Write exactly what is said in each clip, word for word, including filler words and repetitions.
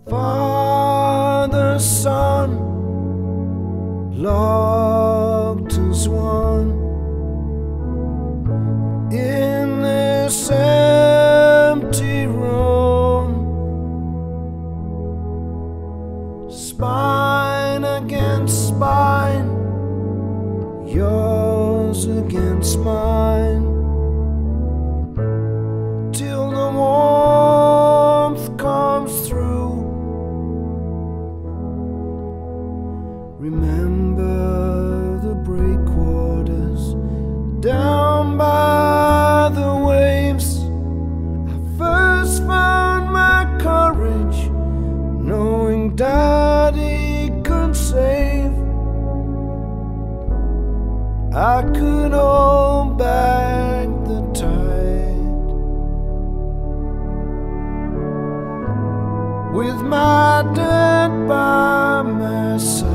Father, Son, locked as one in this empty room, spine against spine, yours against mine, till the warmth comes through. Remember the breakwaters down by the waves. I first found my courage, knowing Daddy could save. I could hold back the tide with my dad by my side.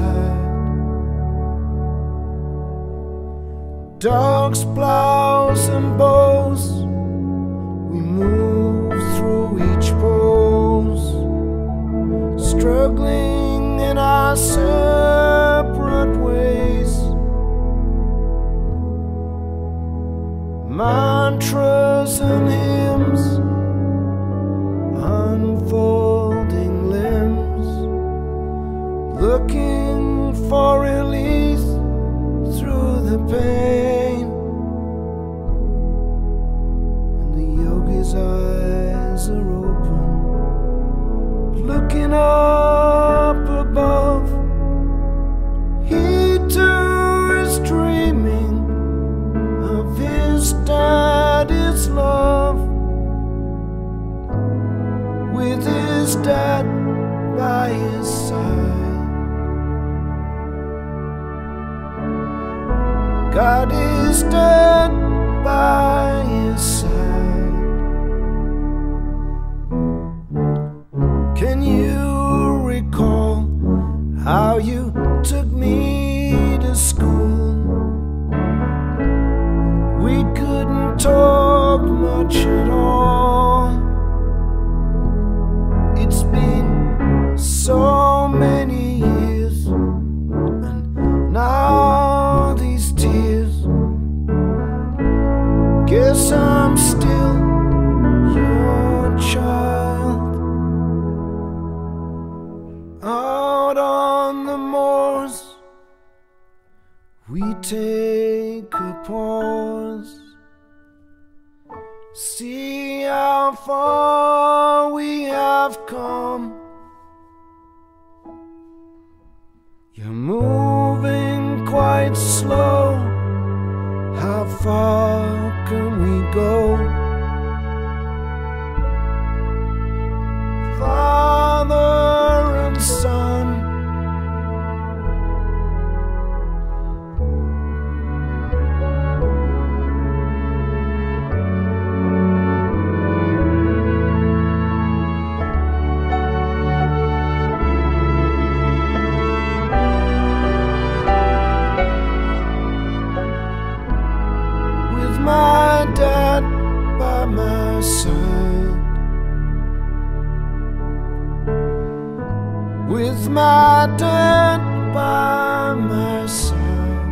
Dogs, plows and bows, we move through each pose, struggling in our separate ways. Mantras and hymns, unfolding limbs, looking for release through the pain. And the yogi's eyes are open, looking up above. He too is dreaming of his daddy's love, with his dad by his side. God is dead by his side. Can you recall how you took me to school? We couldn't talk much at all. It's been so many years, and now these tears. Guess I'm still your child. Out on the moors, we take a pause, see how far we have come. You're moving quite slow. How far can we go? Father and Son, my dad by my side, with my dad by my side.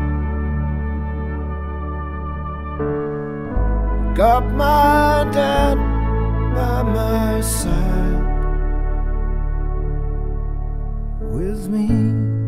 Got my dad by my side, with me.